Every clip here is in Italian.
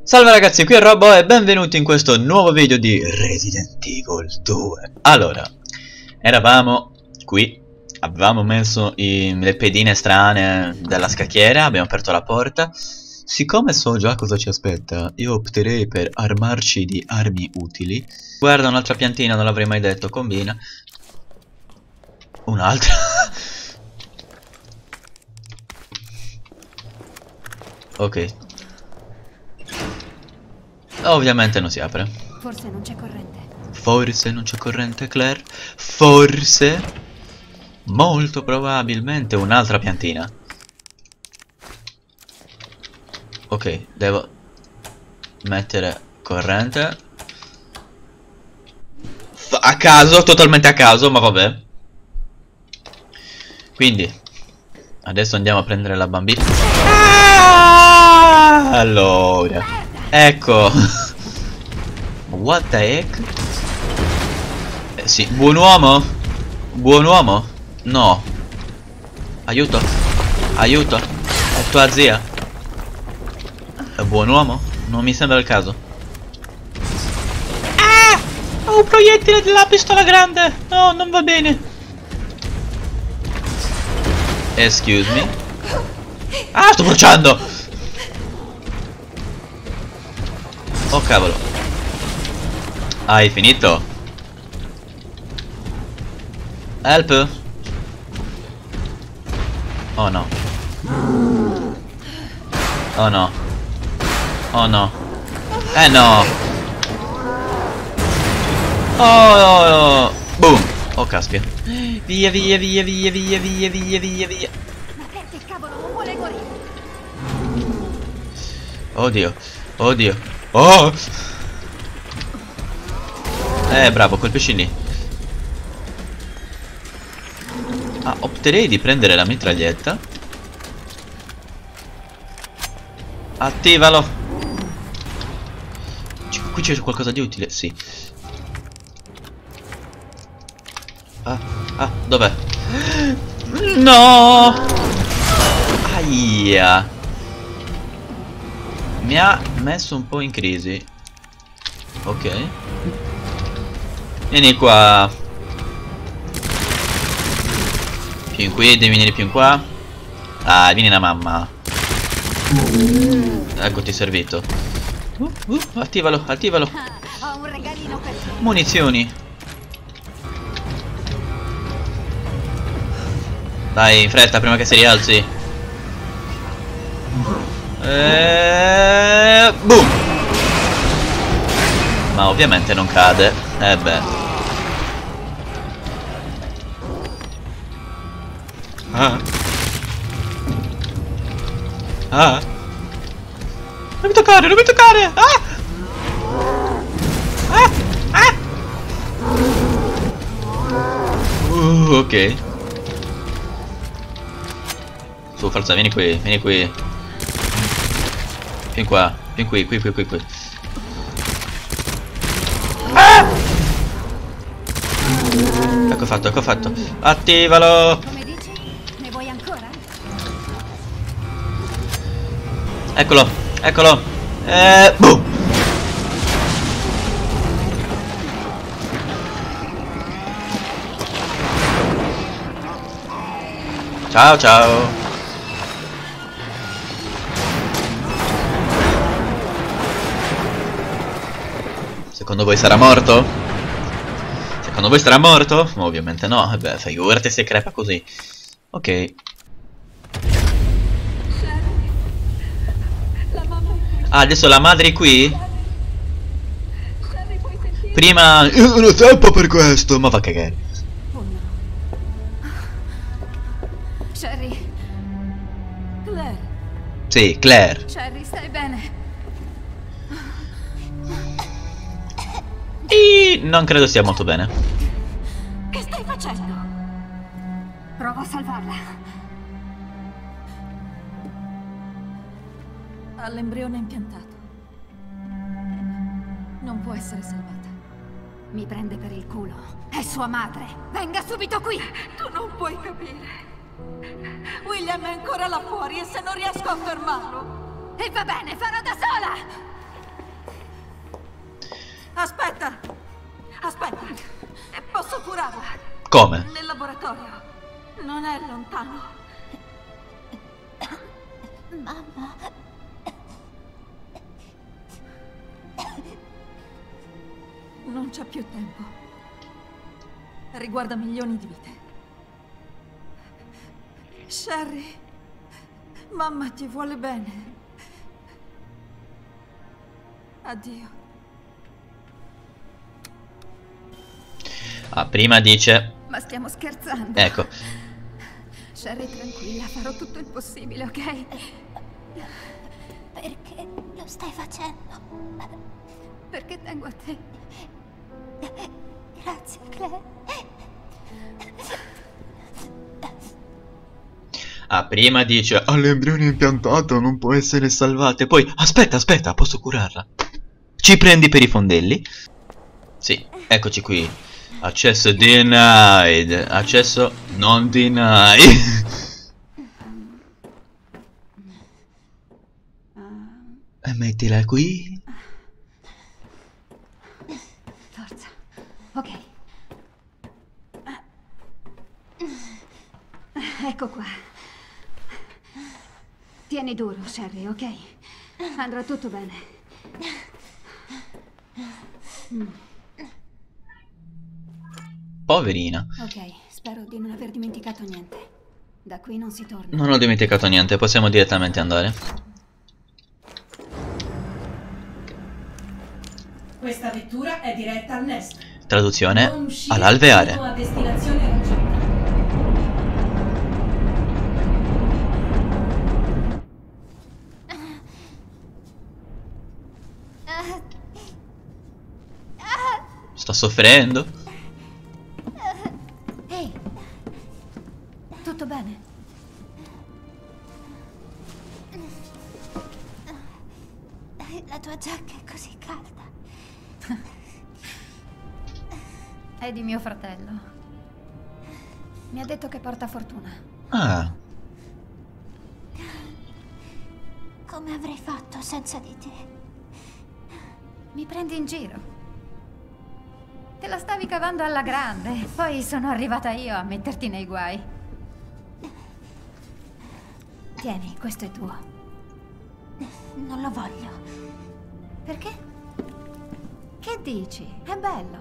Salve ragazzi, qui è Robbo e benvenuti in questo nuovo video di Resident Evil 2. Allora, eravamo qui, avevamo messo le pedine strane della scacchiera, abbiamo aperto la porta. Siccome so già cosa ci aspetta, io opterei per armarci di armi utili. Guarda, un'altra piantina, non l'avrei mai detto, combina. Un'altra. Ok. Ovviamente non si apre. Forse non c'è corrente. Forse non c'è corrente, Claire. Forse. Molto probabilmente un'altra piantina. Ok, devo mettere corrente. A caso, totalmente a caso, ma vabbè. Quindi adesso andiamo a prendere la bambina. Allora, ecco. What the heck? Sì, buon uomo? Buon uomo? No. Aiuto. Aiuto. È tua zia. È buon uomo? Non mi sembra il caso. Ah! Ho un proiettile della pistola grande. No, non va bene. Excuse me. Ah, sto bruciando. Oh cavolo. Hai finito? Help. Oh no. Oh no. Oh no. No. Oh. Boom. Oh caspita. Via via via via via via via via via. Ma perché cavolo non vuole morire? Oddio. Oddio. Oh. Bravo, colpisci lì. Ah, opterei di prendere la mitraglietta. Attivalo. Qui c'è qualcosa di utile, sì. Dov'è? No! Aia! Mi ha messo un po' in crisi. Ok. Vieni qua. Più in qui, devi venire più in qua. Ah, vieni la mamma. Eccoti servito. Attivalo, attivalo. Ho un regalino per te. Munizioni. Dai, in fretta prima che si rialzi. Boom. Ma ovviamente non cade. Beh. Non mi toccare, non mi toccare. Ok. Su, forza, vieni qui, vieni qui. Vieni qua, vieni qui, qui. Ecco fatto, ecco fatto. Attivalo. Come dici? Ne vuoi ancora? Eccolo, eccolo. Boom. Ciao, ciao. Secondo voi sarà morto? Secondo voi sarà morto? Ovviamente no. Beh, figurati se crepa così. Ok. Ah, adesso la madre è qui? Prima... Io non ho tempo per questo. Ma va a cagare. Oh no. Sherry. Claire. Sì, Claire. Sherry, stai bene? Non credo stia molto bene. Che stai facendo? Prova a salvarla. Ha l'embrione impiantato. Non può essere salvata. Mi prende per il culo. È sua madre. Venga subito qui. Tu non puoi capire. William è ancora là fuori e se non riesco a fermarlo... E va bene, farò da sola! Aspetta! Aspetta! Posso curarla! Come? Nel laboratorio. Non è lontano. Mamma. Non c'è più tempo. Riguarda milioni di vite. Sherry, mamma ti vuole bene. Addio. Ah, prima dice... Ma stiamo scherzando. Ecco. Sherry, tranquilla, farò tutto il possibile, ok? Perché lo stai facendo? Perché tengo a te. Grazie, Claire. Ah, prima dice... Ha l'embrione impiantato, non può essere salvata. E poi... Aspetta, posso curarla. Ci prendi per i fondelli? Sì, eccoci qui. Accesso denied. Accesso non denied. E mettila qui. Forza. Ok. Ecco qua. Tieni duro, Sherry, ok? Andrà tutto bene. Poverina. Ok, spero di non aver dimenticato niente. Da qui non si torna. Non ho dimenticato niente, possiamo direttamente andare. Questa vettura è diretta al nest. Traduzione Non uscire all'alveare. fino a destinazione raggiunta. Sto soffrendo. Ehi! Tutto bene? La tua giacca è così calda. È di mio fratello. Mi ha detto che porta fortuna. Ah, Come avrei fatto senza di te? Mi prendi in giro? Te la stavi cavando alla grande. Poi sono arrivata io a metterti nei guai. Tieni, questo è tuo. Non lo voglio. Perché? Che dici? È bello.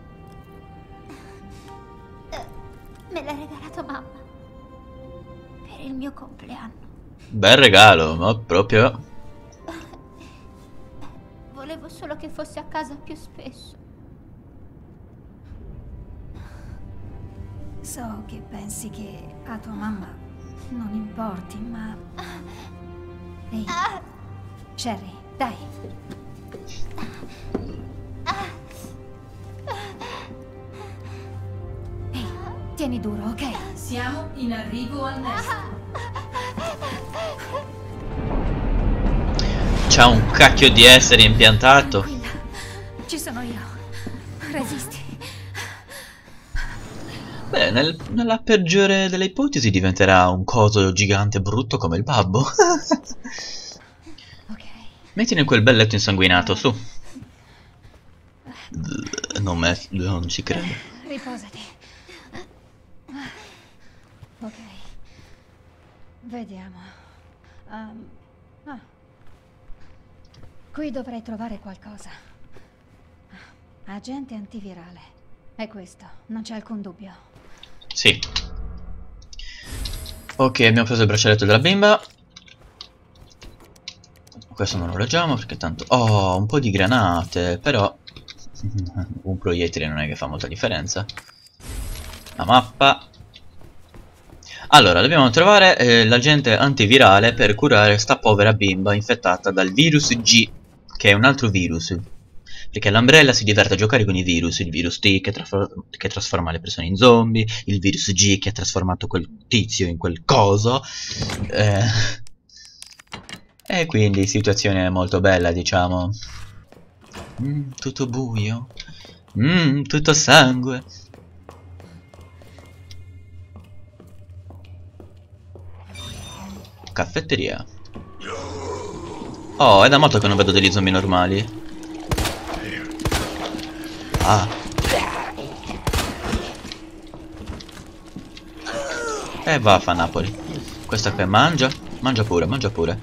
Me l'ha regalato mamma. Per il mio compleanno. bel regalo, ma proprio... Volevo solo che fosse a casa più spesso. So che pensi che a tua mamma non importi, ma... Ehi, Sherry, dai. Ehi, tieni duro, ok? Siamo in arrivo al nest. C'ha un cacchio di essere impiantato. Tranquilla, ci sono io. Resisti. Beh, nella peggiore delle ipotesi diventerà un coso gigante brutto come il babbo. Ok. Mettine quel bel letto insanguinato, su. Non ci credo. Riposati. Ok. Vediamo. Qui dovrei trovare qualcosa. Agente antivirale. È questo, non c'è alcun dubbio. Sì. Ok, abbiamo preso il braccialetto della bimba. Questo non lo leggiamo perché tanto... Oh, un po' di granate, però... un proiettile non è che fa molta differenza. La mappa. Allora, dobbiamo trovare l'agente antivirale per curare sta povera bimba infettata dal virus G, che è un altro virus. Perché l'Umbrella si diverte a giocare con i virus. Il virus T che trasforma le persone in zombie. Il virus G che ha trasformato quel tizio in quel coso. E quindi situazione molto bella, diciamo. Tutto buio. Tutto sangue. Caffetteria. Oh, è da molto che non vedo degli zombie normali. va. E vaffa Napoli. Questa qui mangia. Mangia pure, mangia pure.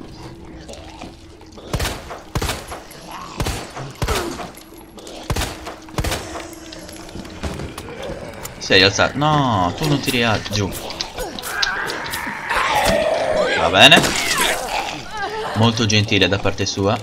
Sei alzato. No, tu non ti rialzi. Giù. Va bene. Molto gentile da parte sua.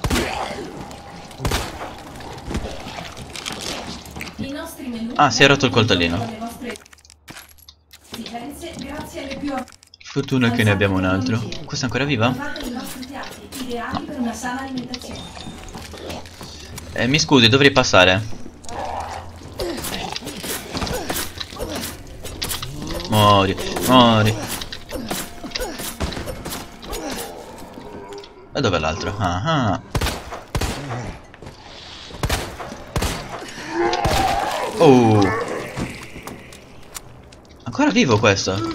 I nostri menù Ah, si è rotto il coltellino. le vostre esigenze grazie alle più Fortuna che ne abbiamo un altro. Questa è ancora viva? Trovate i nostri piatti ideali per una sana alimentazione. Mi scusi, dovrei passare. Muori, muori. E dov'è l'altro? Ah ah. Oh. Ancora vivo questo?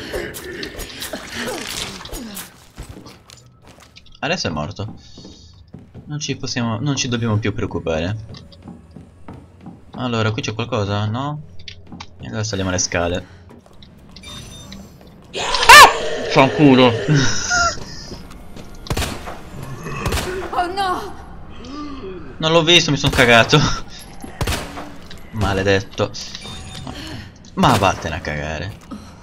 Adesso è morto. Non ci dobbiamo più preoccupare. Allora, qui c'è qualcosa? No? E allora saliamo le scale. Fanculo. Oh no! Non l'ho visto, mi sono cagato. Maledetto. Ma vattene a cagare.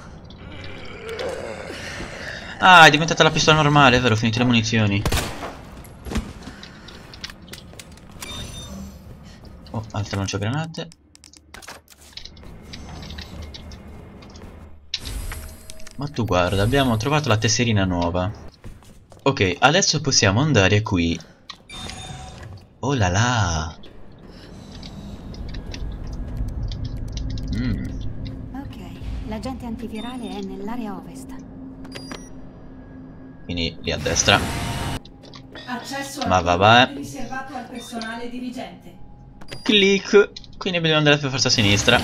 Ah, è diventata la pistola normale, è vero, ho finito le munizioni. Oh, altre lanciagranate. Ma tu guarda, abbiamo trovato la tesserina nuova. Ok, adesso possiamo andare qui. Oh là là. Ok, l'agente antivirale è nell'area ovest. Quindi lì a destra. Accesso Ma al va va. riservato al personale dirigente. Clic. Quindi dobbiamo andare per forza a sinistra.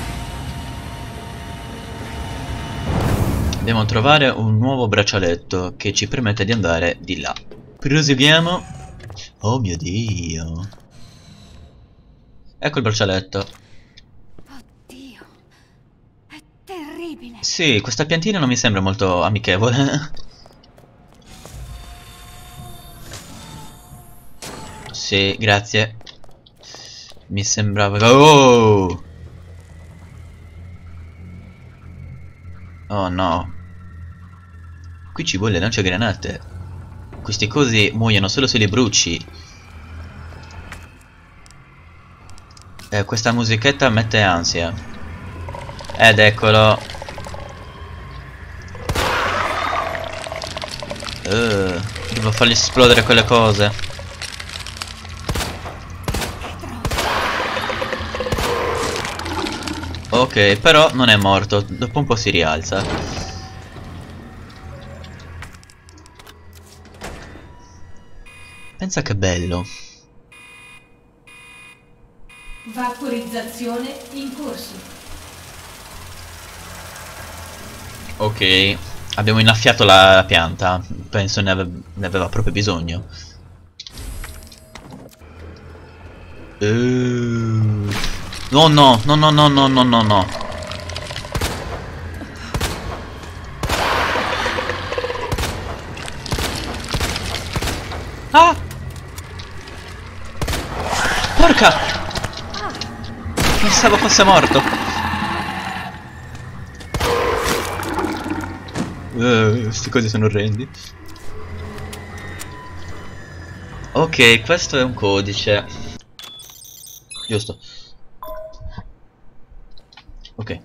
Dobbiamo trovare un nuovo braccialetto che ci permette di andare di là. Proseguiamo. Oh mio Dio. Ecco il braccialetto. Oddio, è terribile. Sì, questa piantina non mi sembra molto amichevole. Sì, grazie. Mi sembrava... Oh! Oh no. Qui ci vuole lanciagranate. Questi cosi muoiono solo se li bruci. Questa musichetta mette ansia. Ed eccolo. Devo fargli esplodere quelle cose. Ok, però non è morto. Dopo un po' si rialza. Pensa che bello. Vaporizzazione in corso. Ok, abbiamo innaffiato la pianta. Penso ne aveva proprio bisogno. No no, no no no no no no no. Ah! Porca! Pensavo fosse morto. Queste cose sono orrendi. Ok, questo è un codice. Giusto. Ok.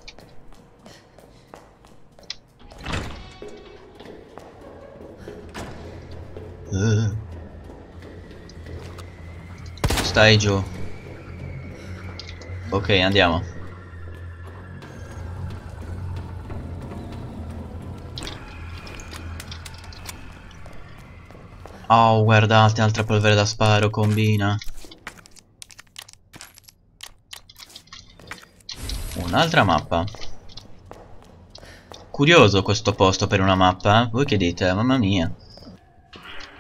Stai giù. Ok, andiamo. Oh, guardate, altra polvere da sparo, combina. Un'altra mappa. Curioso questo posto per una mappa, eh? Voi che dite? Mamma mia.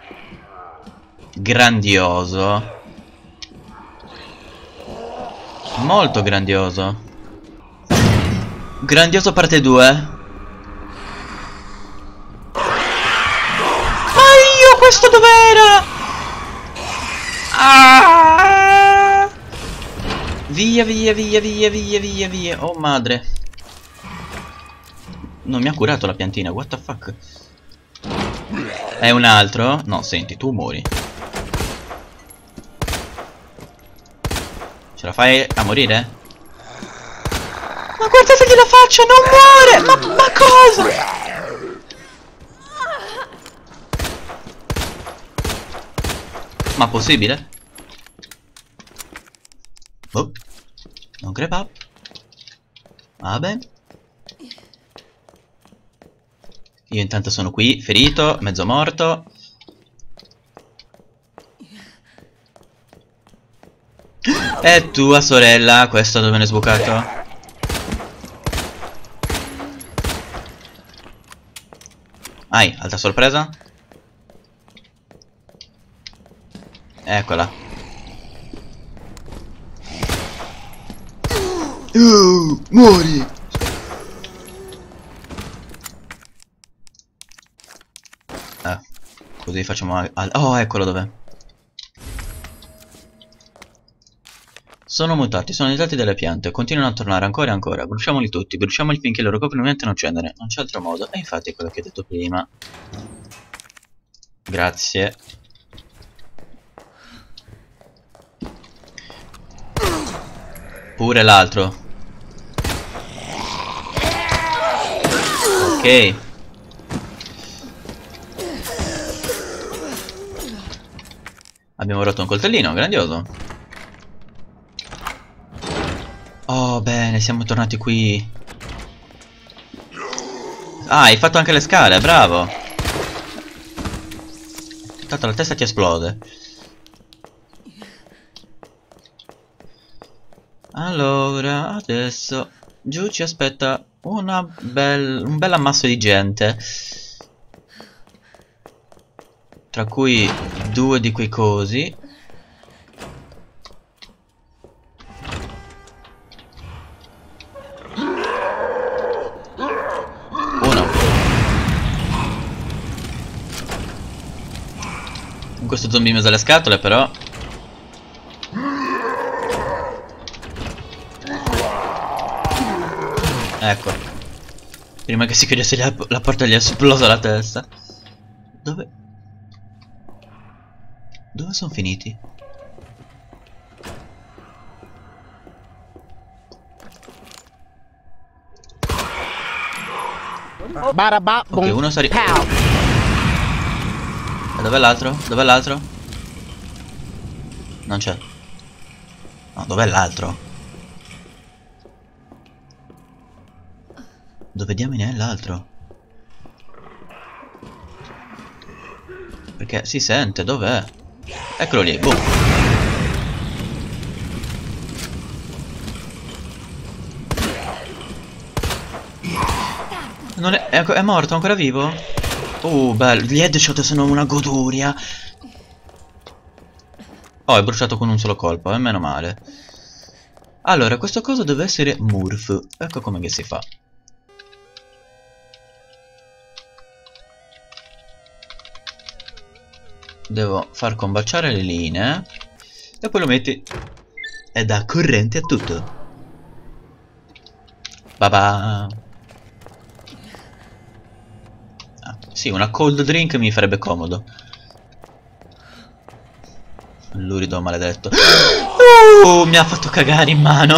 Grandioso. Molto grandioso. Grandioso parte 2. Ma io questo dov'era? Ah! Via, via, via, via, via, via, via. Oh madre. Non mi ha curato la piantina, what the fuck. È un altro? No, senti, tu muori. Ce la fai a morire? Ma guardategli la faccia, non muore! Ma cosa? Ma possibile? Oh, non crepa. Vabbè. Io intanto sono qui, ferito, mezzo morto. E tua sorella, questo dove ne è sbucato? Altra sorpresa? Eccola. Muori! Così facciamo oh, eccolo dov'è. Sono mutati, sono aiutati dalle piante, continuano a tornare ancora e ancora. Bruciamoli tutti, bruciamoli finché i loro corpi non diventano cenere. Non c'è altro modo. E infatti è quello che ho detto prima. Grazie. Pure l'altro. Ok. Abbiamo rotto un coltellino, grandioso. Oh, bene, siamo tornati qui. Hai fatto anche le scale, bravo. Tanto la testa ti esplode. Allora, adesso giù ci aspetta un bel ammasso di gente. Tra cui 2 di quei cosi. Uno. Con questo zombie in mezzo alle scatole però. Ecco. Prima che si chiudesse la porta gli è esplosa la testa. Dove sono finiti? Ok, uno sta E dov'è l'altro? Dov'è l'altro? Non c'è. No, dov'è l'altro? Dove diamine è l'altro? Perché si sente, dov'è? Eccolo lì, boom. Non è morto, ancora vivo? Bello, gli headshot sono una goduria. Oh, è bruciato con un solo colpo, meno male. Allora, questo coso deve essere Murph. Ecco come che si fa. Devo far combaciare le linee. E poi lo metti. E dà corrente a tutto. Babà. Sì, una cold drink mi farebbe comodo. Lurido maledetto. Mi ha fatto cagare in mano.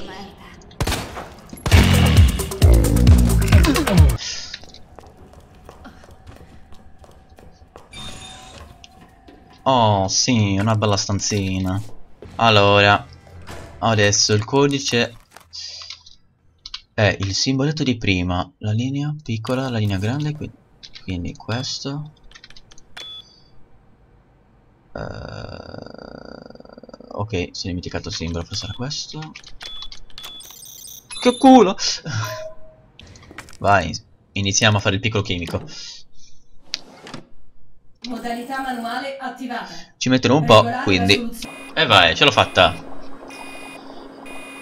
Oh sì, una bella stanzina. Allora, adesso il codice è il simboletto di prima. La linea piccola, la linea grande. Quindi questo. Ok, si è dimenticato il simbolo, forse era questo. Che culo! Vai, iniziamo a fare il piccolo chimico. Modalità manuale attivata. Ci mettono un po', quindi. E vai, ce l'ho fatta.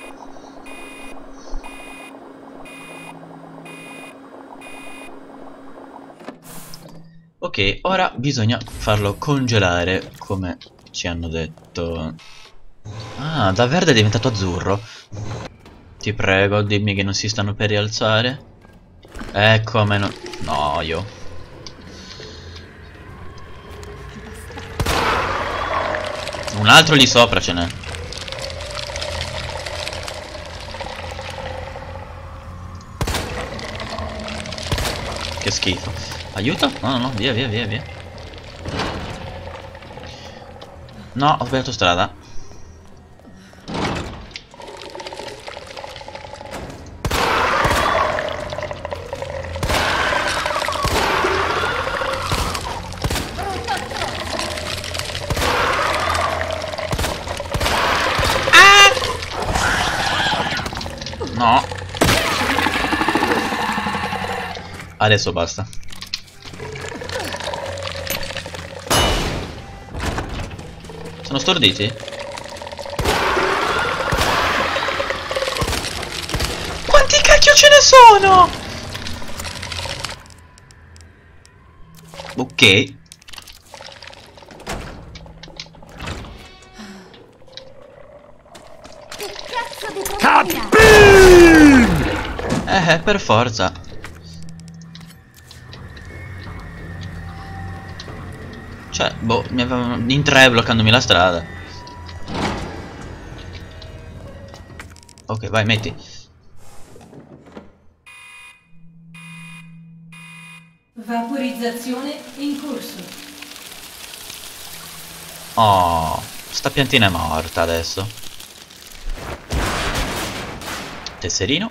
Ok, ora bisogna farlo congelare, come ci hanno detto. Ah, da verde è diventato azzurro. Ti prego, dimmi che non si stanno per rialzare. Come no. No, io. Un altro lì sopra ce n'è. Che schifo. Aiuto? No, no, via, via, via, via. No, ho sbagliato strada. No. Adesso basta. Sono storditi? Quanti cacchio ce ne sono? Ok. Che cazzo di problema? Per forza. Cioè, boh, mi avevano in tre bloccandomi la strada. Ok, vai, metti. Vaporizzazione in corso. Oh, sta piantina è morta adesso. Tesserino.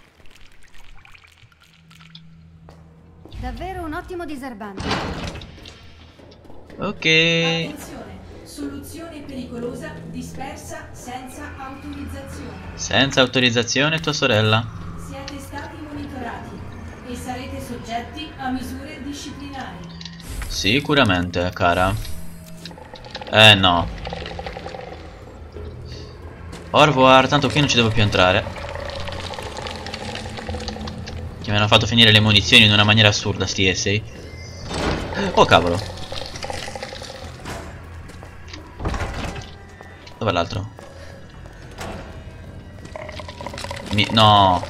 Davvero un ottimo diserbante. Ok. Attenzione, soluzione pericolosa dispersa senza autorizzazione. Senza autorizzazione tua sorella. Siete stati monitorati e sarete soggetti a misure disciplinari. Sicuramente, cara. No. Au revoir, tanto qui non ci devo più entrare. Che mi hanno fatto finire le munizioni in una maniera assurda sti esseri. Oh cavolo. Dov'è l'altro? No.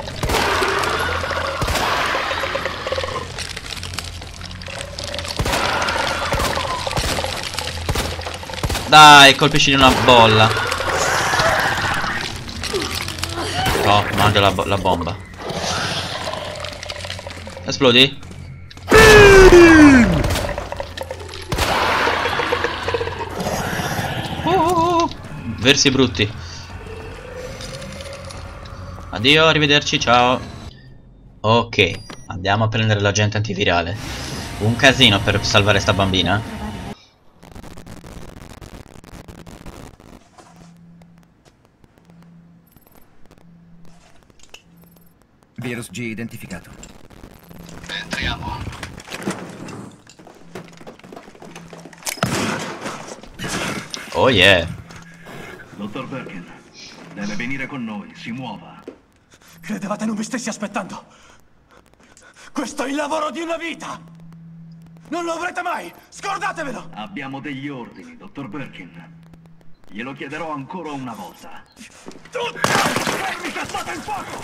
Dai, colpisci di una bolla. Oh, mangia la bomba. Esplodi? Versi brutti. Addio, arrivederci, ciao. Ok, andiamo a prendere l'agente antivirale. Un casino per salvare sta bambina. Virus G identificato. Entriamo. Oh yeah. Dottor Birkin, deve venire con noi, si muova. Credevate non mi stessi aspettando? Questo è il lavoro di una vita! Non lo avrete mai! Scordatevelo! Abbiamo degli ordini, dottor Birkin. Glielo chiederò ancora una volta. Tutti! Fermi, cessate il fuoco!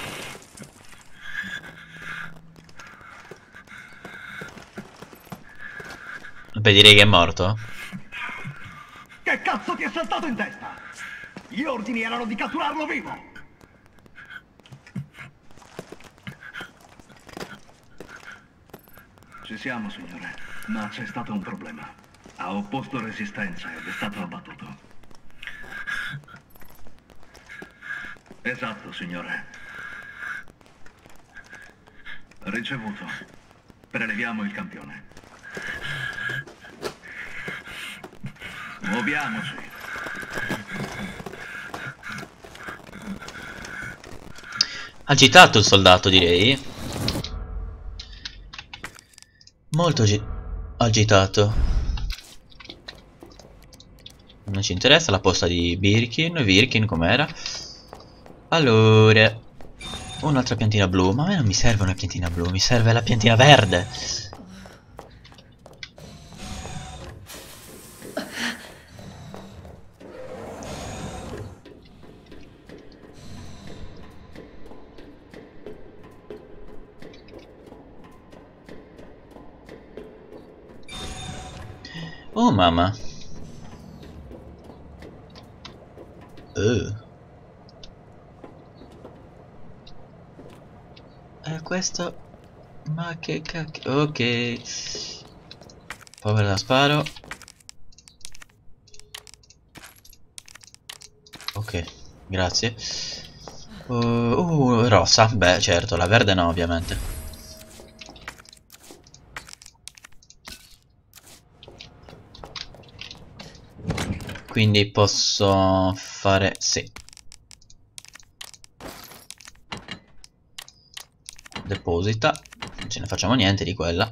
Beh, direi che è morto. Che cazzo ti è saltato in testa? Gli ordini erano di catturarlo vivo! Ci siamo, signore, ma c'è stato un problema. Ha opposto resistenza ed è stato abbattuto. Esatto, signore. Ricevuto. Preleviamo il campione. Muoviamoci. Agitato il soldato, direi. Molto agitato. Non ci interessa la posta di Birkin com'era. Allora, un'altra piantina blu. Ma a me non mi serve una piantina blu, mi serve la piantina verde. Oh mamma. Questo... Ma che cacchio... Ok. Poi ve la sparo. Ok, grazie. Rossa. Beh, certo, la verde no, ovviamente. Quindi posso fare... sì. Deposita. Non ce ne facciamo niente di quella.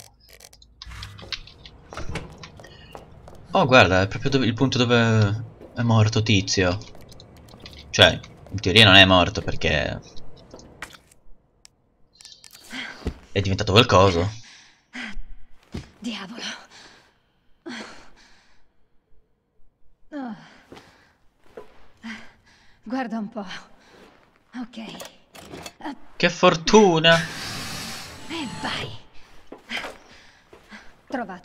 Oh, guarda, è proprio il punto dove è morto Tizio. Cioè, in teoria non è morto perché è diventato qualcosa. Diavolo. Oh. Guarda un po'. Ok. Che fortuna! E vai. Trovato.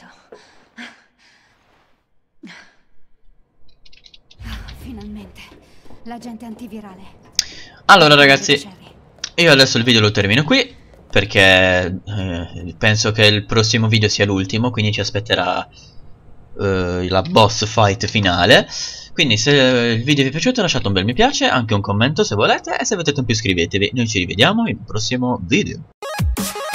Finalmente. L'agente antivirale. Allora ragazzi, io adesso il video lo termino qui perché penso che il prossimo video sia l'ultimo, quindi ci aspetterà la boss fight finale. Quindi se il video vi è piaciuto lasciate un bel mi piace, anche un commento se volete, e se avete tempo iscrivetevi. Noi ci rivediamo in un prossimo video.